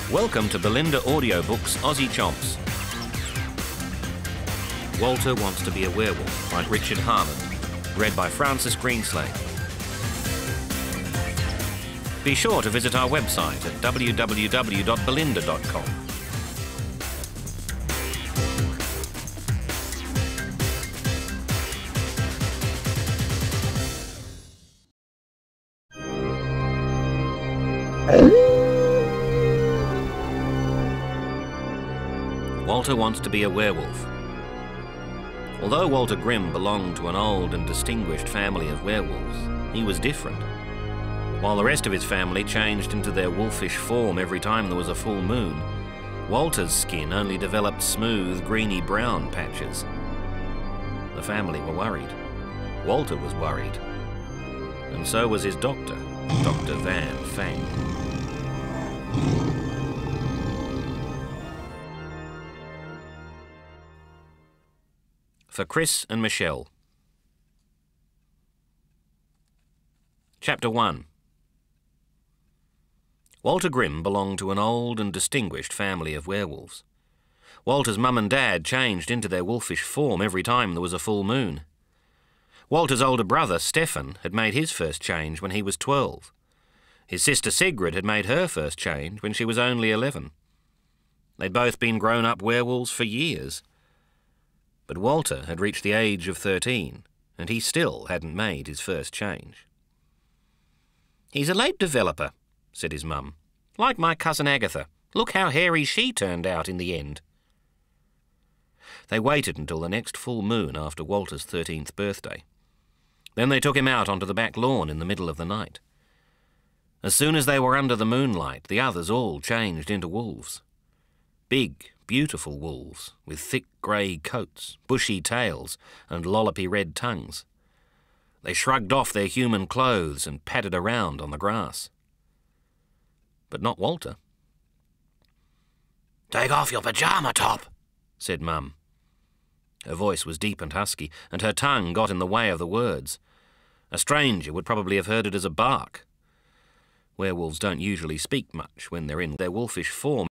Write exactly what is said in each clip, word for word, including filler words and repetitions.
Welcome to Belinda Audiobooks Aussie Chomps. Walter Wants to be a Werewolf by Richard Harland, read by Francis Greenslade. Be sure to visit our website at w w w dot belinda dot com. Walter Wants to be a Werewolf. Although Walter Grimm belonged to an old and distinguished family of werewolves, he was different. While the rest of his family changed into their wolfish form every time there was a full moon, Walter's skin only developed smooth, greeny brown patches. The family were worried. Walter was worried. And so was his doctor, Doctor Van Fang. For Chris and Michelle. Chapter one. Walter Grimm belonged to an old and distinguished family of werewolves. Walter's mum and dad changed into their wolfish form every time there was a full moon. Walter's older brother, Stefan, had made his first change when he was twelve. His sister Sigrid had made her first change when she was only eleven. They'd both been grown-up werewolves for years. But Walter had reached the age of thirteen, and he still hadn't made his first change. "He's a late developer," said his mum. "Like my cousin Agatha. Look how hairy she turned out in the end." They waited until the next full moon after Walter's thirteenth birthday. Then they took him out onto the back lawn in the middle of the night. As soon as they were under the moonlight, the others all changed into wolves. Big, beautiful wolves, with thick grey coats, bushy tails, and lollopy red tongues. They shrugged off their human clothes and padded around on the grass. But not Walter. "Take off your pyjama top," said Mum. Her voice was deep and husky, and her tongue got in the way of the words. A stranger would probably have heard it as a bark. Werewolves don't usually speak much when they're in their wolfish form.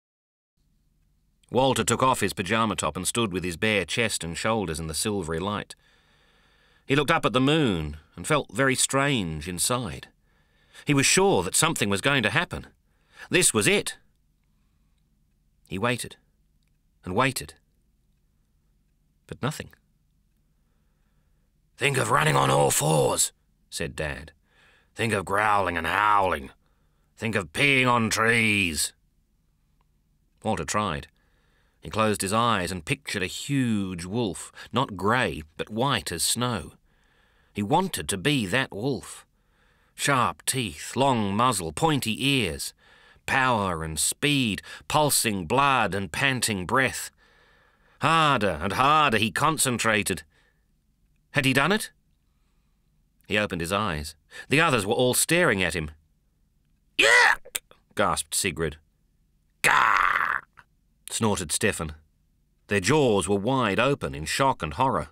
Walter took off his pyjama top and stood with his bare chest and shoulders in the silvery light. He looked up at the moon and felt very strange inside. He was sure that something was going to happen. This was it. He waited and waited. But nothing. "Think of running on all fours," said Dad. "Think of growling and howling. Think of peeing on trees." Walter tried. He closed his eyes and pictured a huge wolf, not grey, but white as snow. He wanted to be that wolf. Sharp teeth, long muzzle, pointy ears, power and speed, pulsing blood and panting breath. Harder and harder he concentrated. Had he done it? He opened his eyes. The others were all staring at him. "Yuck!" gasped Sigrid. "Gah!" snorted Stefan. Their jaws were wide open in shock and horror.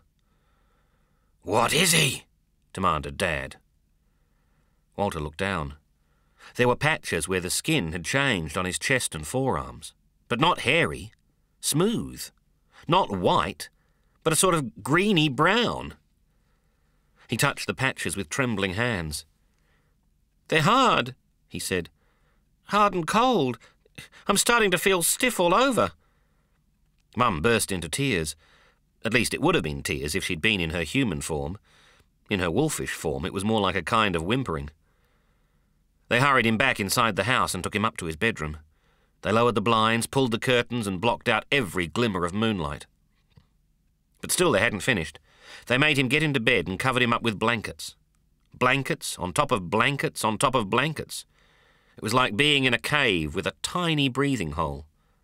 "What is he?" demanded Dad. Walter looked down. There were patches where the skin had changed on his chest and forearms, but not hairy, smooth, not white, but a sort of greeny brown. He touched the patches with trembling hands. "They're hard," he said. "Hard and cold. I'm starting to feel stiff all over." Mum burst into tears. At least it would have been tears if she'd been in her human form. In her wolfish form, it was more like a kind of whimpering. They hurried him back inside the house and took him up to his bedroom. They lowered the blinds, pulled the curtains, and blocked out every glimmer of moonlight. But still they hadn't finished. They made him get into bed and covered him up with blankets. Blankets on top of blankets on top of blankets. It was like being in a cave with a tiny breathing hole.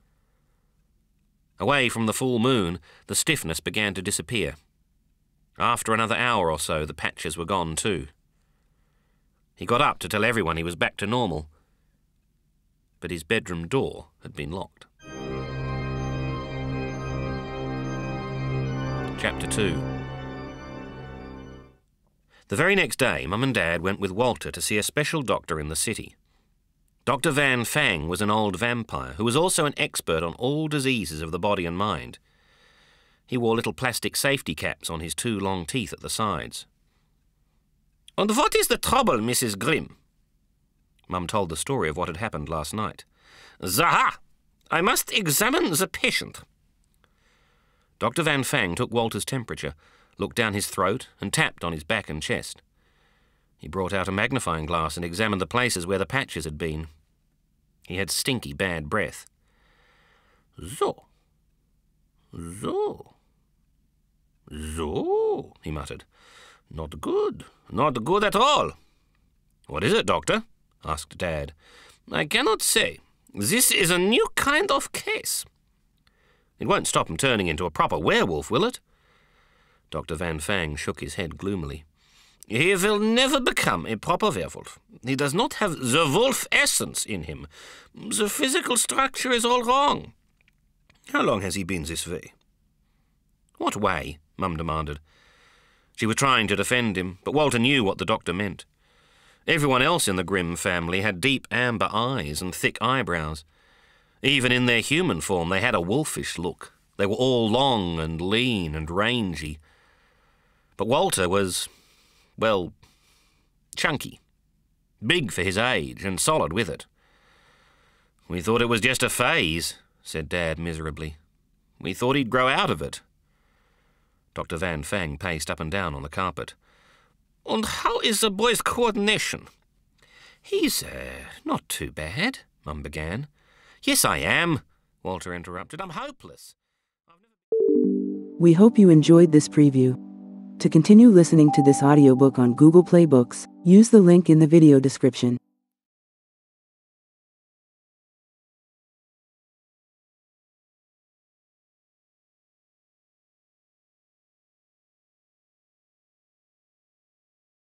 Away from the full moon, the stiffness began to disappear. After another hour or so, the patches were gone too. He got up to tell everyone he was back to normal, but his bedroom door had been locked. Chapter two. The very next day, Mum and Dad went with Walter to see a special doctor in the city. Doctor Van Fang was an old vampire who was also an expert on all diseases of the body and mind. He wore little plastic safety caps on his two long teeth at the sides. "And what is the trouble, Missus Grimm?" Mum told the story of what had happened last night. "Zaha! I must examine the patient." Doctor Van Fang took Walter's temperature, looked down his throat, and tapped on his back and chest. He brought out a magnifying glass and examined the places where the patches had been. He had stinky, bad breath. "So, so, so," he muttered. "Not good, not good at all." "What is it, Doctor?" asked Dad. "I cannot say. This is a new kind of case." "It won't stop him turning into a proper werewolf, will it?" Doctor Van Fang shook his head gloomily. "He will never become a proper werewolf. He does not have the wolf essence in him. The physical structure is all wrong." "How long has he been this way?" "What way?" Mum demanded. She was trying to defend him, but Walter knew what the doctor meant. Everyone else in the Grimm family had deep amber eyes and thick eyebrows. Even in their human form, they had a wolfish look. They were all long and lean and rangy. But Walter was, well, chunky. Big for his age and solid with it. "We thought it was just a phase," said Dad miserably. "We thought he'd grow out of it." Doctor Van Fang paced up and down on the carpet. "And how is the boy's coordination?" "He's, uh, not too bad," Mum began. "Yes, I am," Walter interrupted. "I'm hopeless." We hope you enjoyed this preview. To continue listening to this audiobook on Google Play Books, use the link in the video description.